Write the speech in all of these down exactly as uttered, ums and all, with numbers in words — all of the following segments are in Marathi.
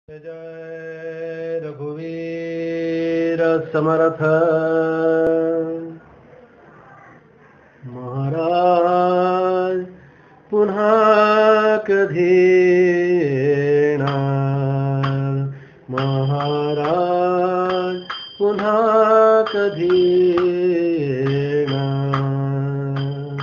जय रघुवीर समर्थ महाराज पुन्हा कधी येणार महाराज पुन्हा कधी येणार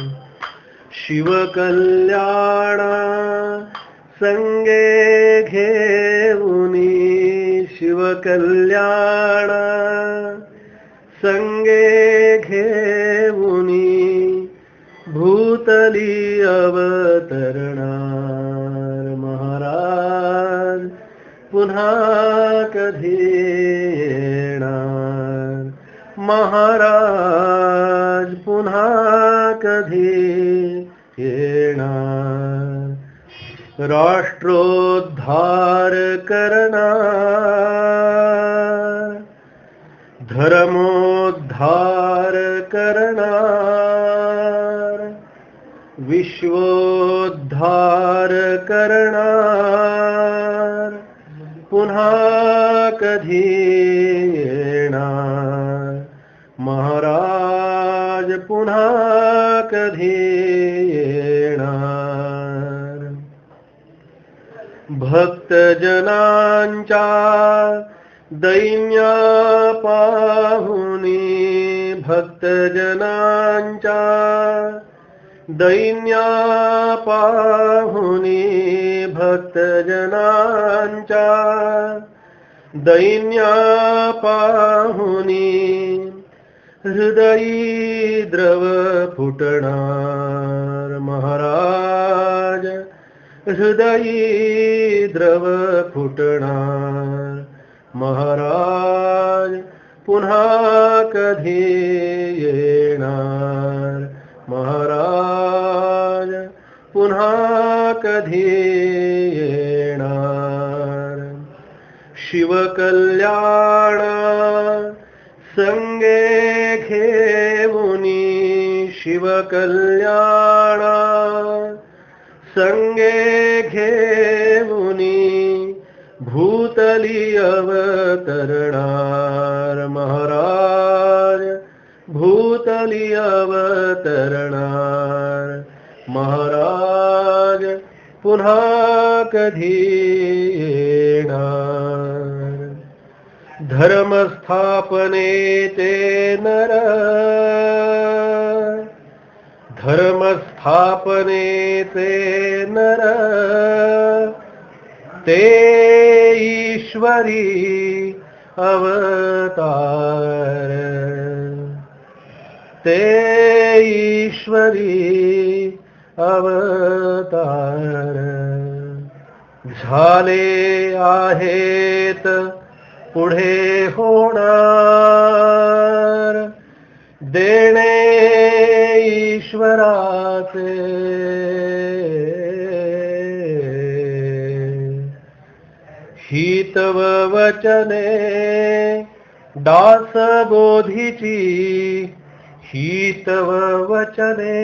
शिवकल्याणा संगे घेऊनी शिवकल्याण संगे घेऊनी भूतली अवतरणार महाराज पुन्हा कधी येणार महाराज पुन्हा कधी येणार राष्ट्रोद्धार करणार धर्मोद्धार करणार विश्वोद्धार करणार पुन्हा कधी येणार महाराज पुन्हा कधी येणार भक्तजनांच्या दैन्या पाहुनी भक्तजनांच्या दैन्या पाहुनी भक्तजनांच्या दैन्या पाहुनी हृदयी द्रव फुटणार महाराज हृदयी द्रव फुटणार महाराज पुन्हा कधी येणार महाराज पुन्हा कधी येणार शिवकल्याण संगे घेऊनी शिवकल्याण संगे घेऊनी भूतली अवतरणार महाराज भूतली अवतरणार महाराज पुन्हा कधी येणार धर्मस्थापनेचे नर धर्मस्थापनेचे नर ते ईश्वरी अवतार ते ईश्वरी अवतार झाले आहेत पुढे होणार देणे ईश्वराचे हितव वचने दासबोधीची हितव वचने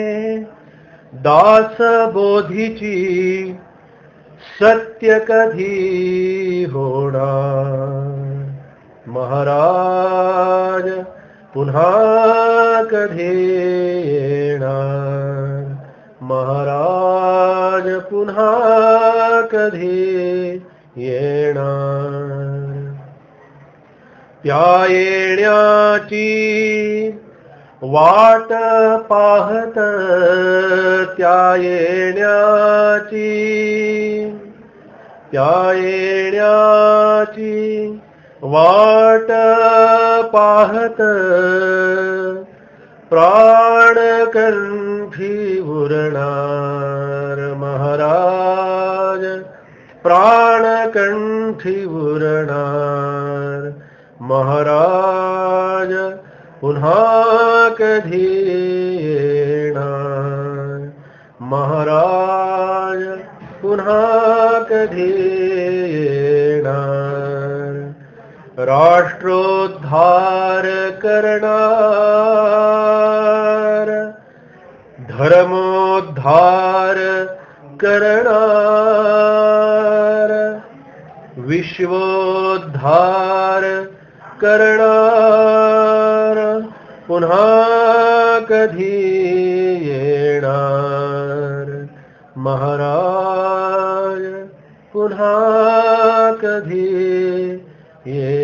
दासबोधीची सत्य कधी होणार महाराज पुन्हा कधी येणार महाराज पुन्हा कधी येणार त्या येण्याची वाट पाहत त्या येण्याची त्या येण्याची वाट पाहत प्राण कंठी उरणार महाराज प्राण कंठी उरणार महाराज पुन्हा कधी येणार महाराज पुन्हा कधी येणार राष्ट्रोद्धार करणार धर्मोद्धार करणार विश्व विश्वोद्धार करणार पुन्हा कधी येणार महाराज पुन्हा कधी ये